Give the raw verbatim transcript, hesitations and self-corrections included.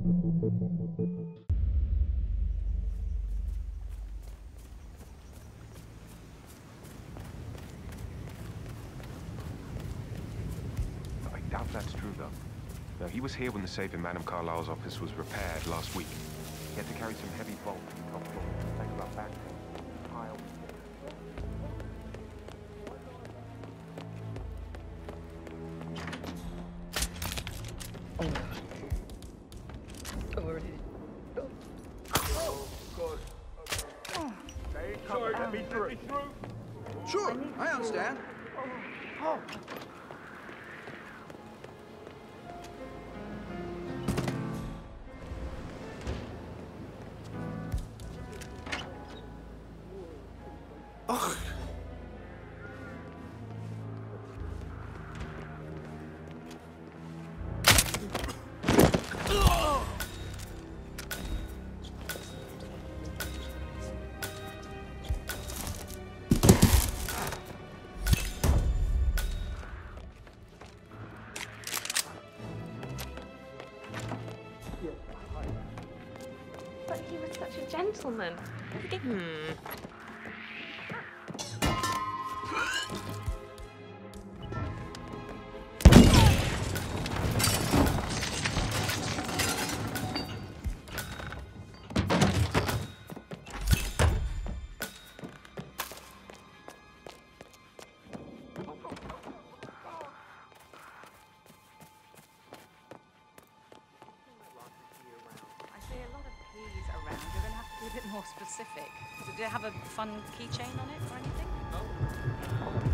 I doubt that's true, though. Now, he was here when the safe in Madame Carlisle's office was repaired last week. He had to carry some heavy bulk from the top floor. Take about back pile. Oh, God. Okay. Sorry, let me through. Let me through. Sure, I understand. Oh. Ugh. But he was such a gentleman. Hmm. More specific. Did it have a fun keychain on it or anything?